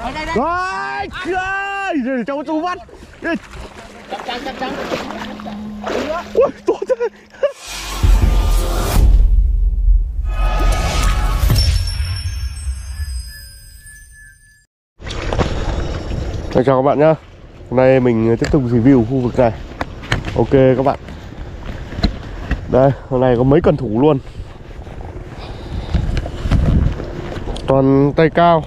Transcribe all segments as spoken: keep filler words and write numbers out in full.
Rồi cháu chú bắt. Chắc chắn, chắc chắn. Ui, to thế. Chào các bạn nhá. Hôm nay mình tiếp tục review khu vực này. Ok các bạn. Đây, hôm nay có mấy cần thủ luôn. Toàn tay cao.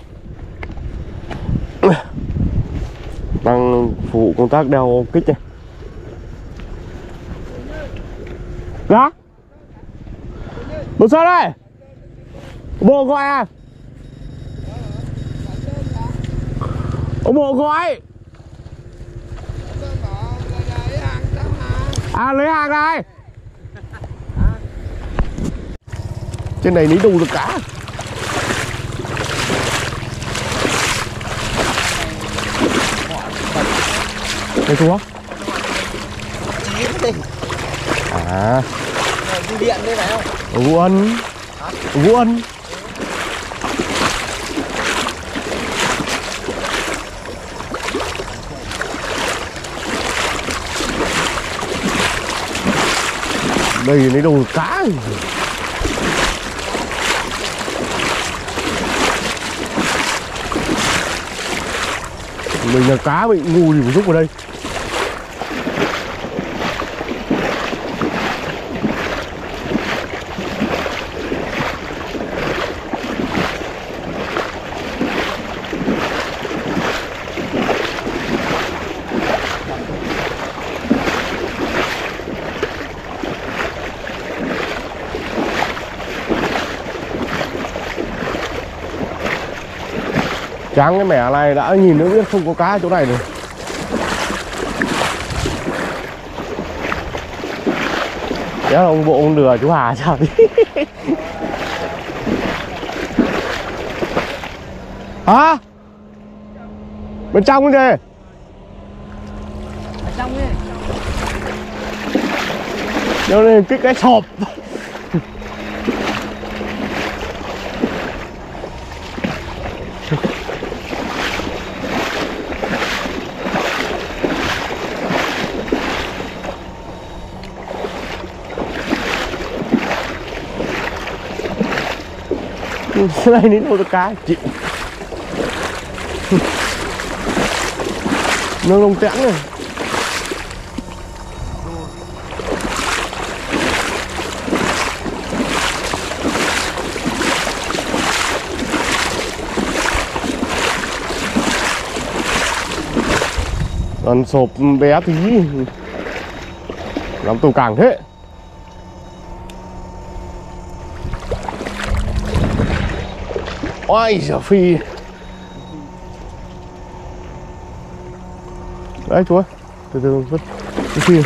Đang phục vụ công tác đeo kích này. Dạ. Bộ sao đây? Bộ gọi à? Ông bộ gọi. À lấy hàng này. Trên này lấy đủ được cả. Đây chú á? À Đi điện đây phải không? Vũ Ân. Vũ Ân. Đây lấy đồ cá. Mình là cá bị ngu gì mà giúp vào đây. Tráng cái mẻ này đã nhìn nó biết không có cá ở chỗ này rồi. Thế là ông bộ ông lừa chú Hà sao đi. Hả? Bên trong cái gì? Ở trong đi. Nó lên cái cái sọp. Cái này đến đâu được cá chị. Nó lông tẽn này. Còn sộp bé tí. Làm tàu càng thế. Ôi giời phi. Đấy chú ơi. Từ từ vứt cái phi.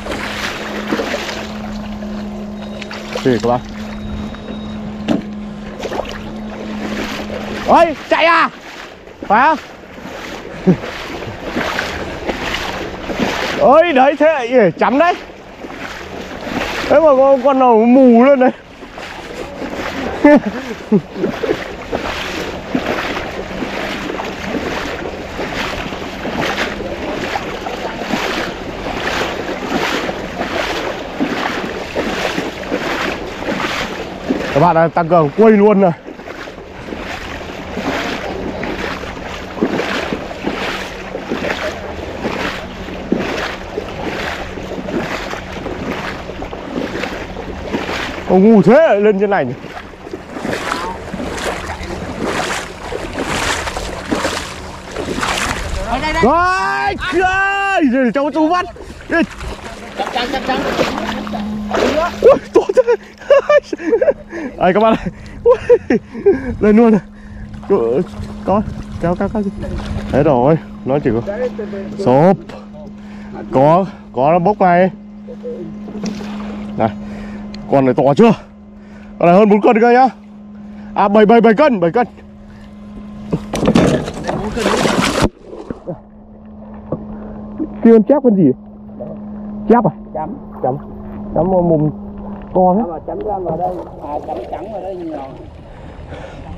Phi các bạn. Ôi chạy à. Phải không? Ôi đấy thế lại chấm đấy. Đấy mà con, con nào mù lên đấy. Các bạn đã tăng cường quay luôn rồi. Ông ngu thế lại lên trên này nhỉ? Rồi, rồi cháu chú bắt. Chắc chắn, chắc chắn. Ui, to thế. Đây các bạn ơi. Lên luôn này. Có, kéo kéo kéo. Đấy rồi, nó chỉ có xốp. Có, có nó bốc này. Này, con này to chưa? Con này hơn bốn cân cơ nhá. À bảy bảy bảy cân, bảy cân. Kia con chép con gì? Chép à? Chấm. Chấm. Chấm mồm to thế. Chấm ra vào đây. À chấm trắng vào đây nhiều.